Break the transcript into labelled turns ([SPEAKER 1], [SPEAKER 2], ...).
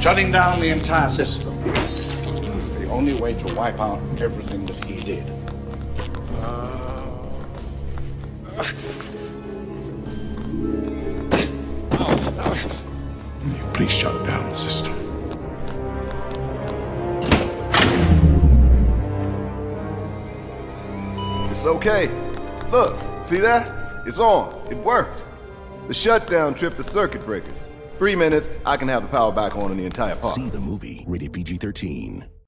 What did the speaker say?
[SPEAKER 1] Shutting down the entire system is the only way to wipe out everything that he did. Please shut down the system.
[SPEAKER 2] It's okay. Look, see that? It's on. It worked. The shutdown tripped the circuit breakers. 3 minutes, I can have the power back on in the entire park.
[SPEAKER 3] See the movie, rated PG-13.